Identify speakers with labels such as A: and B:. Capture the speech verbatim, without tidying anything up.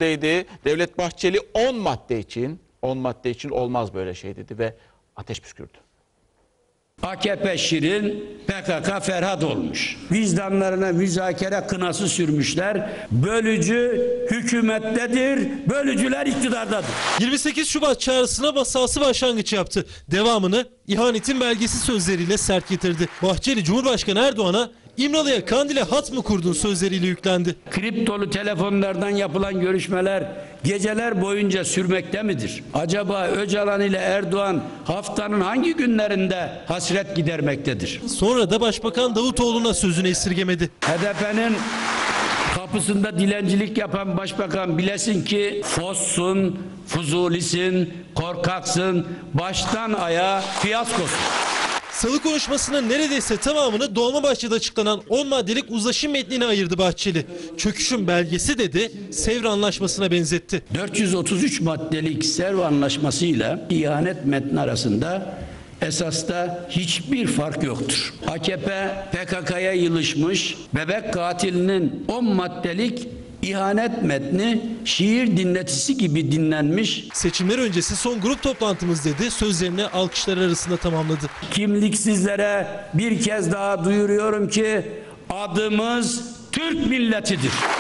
A: meclisteydi. Devlet Bahçeli on madde için, on madde için olmaz böyle şey dedi ve ateş püskürdü.
B: A K P şirin, P K K Ferhat olmuş. Vicdanlarına müzakere kınası sürmüşler. Bölücü hükümettedir, bölücüler iktidardadır.
C: yirmi sekiz Şubat çağrısına basası başlangıç yaptı. Devamını ihanetin belgesi sözleriyle sert getirdi. Bahçeli Cumhurbaşkanı Erdoğan'a İmralı'ya Kandil'e hat mı kurdun sözleriyle yüklendi.
B: Kriptolu telefonlardan yapılan görüşmeler geceler boyunca sürmekte midir? Acaba Öcalan ile Erdoğan haftanın hangi günlerinde hasret gidermektedir?
C: Sonra da Başbakan Davutoğlu'na sözünü esirgemedi.
B: H D P'nin kapısında dilencilik yapan başbakan bilesin ki fossun, fuzulisin, korkaksın, baştan ayağa fiyaskosun.
C: Salı konuşmasının neredeyse tamamını Dolmabahçe'de açıklanan on maddelik uzlaşı metnine ayırdı Bahçeli. Çöküşün belgesi dedi, Sevr Anlaşması'na benzetti.
B: dört yüz otuz üç maddelik Sevr Anlaşması ile ihanet metni arasında esasta hiçbir fark yoktur. A K P P K K'ya yılışmış, bebek katilinin on maddelik İhanet metni şiir dinletisi gibi dinlenmiş.
C: Seçimler öncesi son grup toplantımız dedi, sözlerini alkışlar arasında tamamladı.
B: Kimliksizlere bir kez daha duyuruyorum ki adımız Türk milletidir.